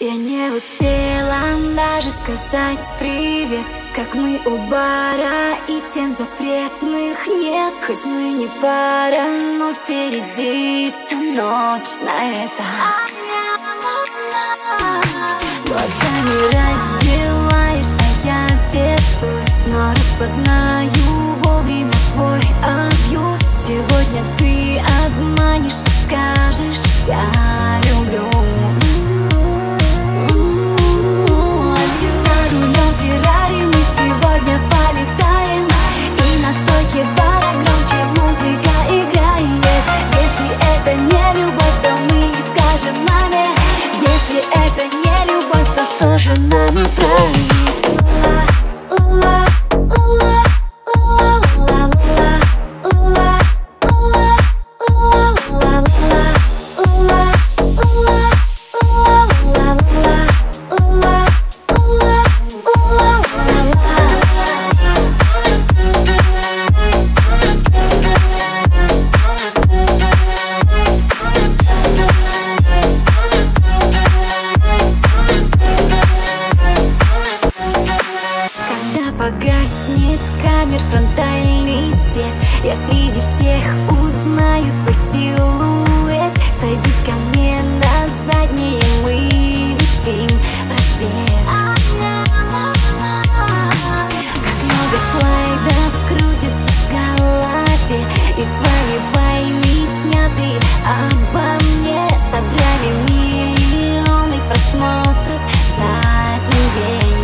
Я не успела даже сказать привет, как мы у бара, и тем запретных нет. Хоть мы не пара, но впереди вся ночь на это. Глазами раздеваешь, а я ведусь, но распознаю вовремя твой абьюз. Сегодня ты обманешь и скажешь: я люблю. За рулем Феррари мы сегодня полетаем, и на стойке бара громче музыка играет. Если это не любовь, то мы не скажем маме. Если это не любовь, то что же нами правит? Погаснет камер фронтальный свет, я среди всех узнаю твой силуэт. Садись ко мне на заднее, мы летим в рассвет. Как много слайдов крутится в голове, и твои войны сняты обо мне. Собрали миллионы просмотров за один день.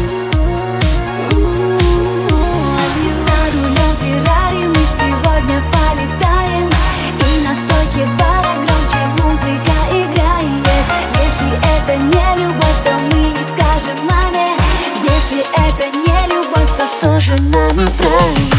Полетаем, и на стойке бара громче музыка играет. Если это не любовь, то мы не скажем маме. Если это не любовь, то что же нами правит?